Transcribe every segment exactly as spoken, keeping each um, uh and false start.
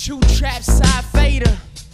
True trap side fader.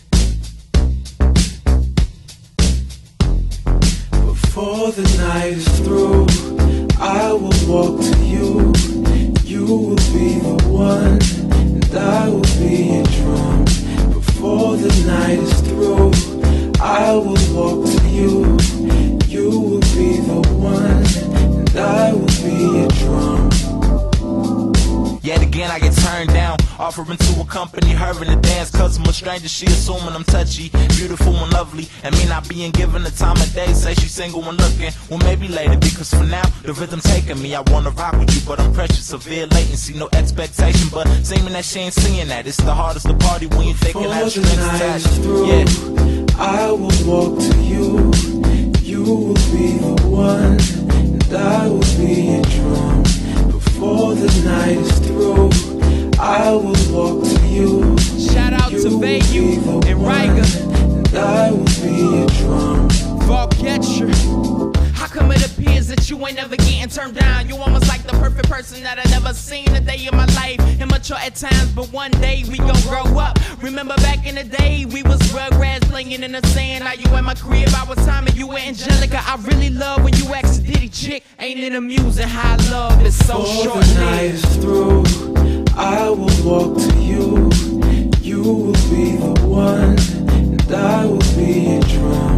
Before the night is through, I will walk to you. You will be the one, and I will be your drum. Before the night is through, I will walk to you. You will be the one, and I will be your drum. Yet again I get turned down, offering to accompany her in the dance. Cause I'm a stranger, she assuming I'm touchy, beautiful and lovely, and me not being given the time of day. Say she's single and looking, well maybe later, because for now the rhythm taking me. I wanna rock with you, but I'm precious, severe latency, no expectation. But seeming that she ain't seeing that, it's the hardest to party when you're thinking that strings attached. Yeah, I will walk to you. You will be the one, and I will be your drum. Before the night is through, I will walk to you. Shout out you to Vayu and Riga, and I will be your drum. Volcatcher. How come it appears that you ain't never getting turned down? You almost like the perfect person that I never seen a day in my life. Immature at times, but one day we gon' grow up. Remember back in the day, we was rugrats playing in the sand. Now you at my crib, I was Tommy, you were Angelica. I really love when you ask a ditty chick. Ain't it amusing how love is so short? Before the night is through, I will walk to you. You will be the one, and I will be your drum.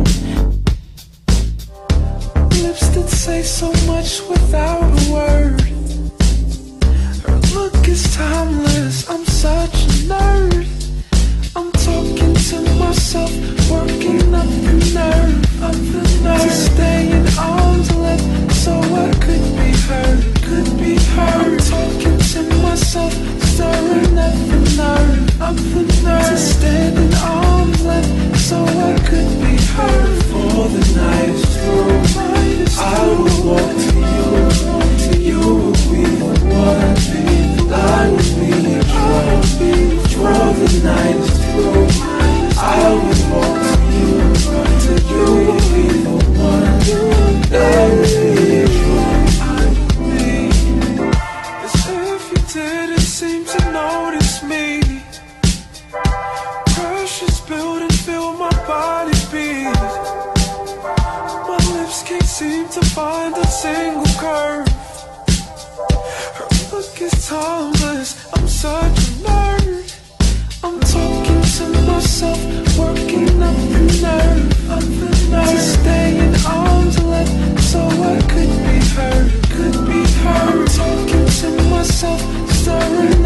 Lips that say so much without a word. Her look is timeless, I'm such a nerd. I'm talking to myself, working up the nerve, up the nerve to stay in arm's length, so I could be heard, could be heard. I'm talking to myself, stirring up the nerve, up the nerve to stand in arm's length, so I could be heard. Before the night is through, I will walk to you. You will be the one, and I will be your drum. Before the night is through, I will walk to you. You will be the one, and I will be your drum. As if you didn't seem to notice me. Pressures build and feel my body beat. My lips can't seem to find a single curve. Her look is timeless, I'm such a nerd. I'm talking to myself, working up the nerve, up the nerve to stay in arm's length, so I could be heard, could be heard. I'm talking to myself, stirring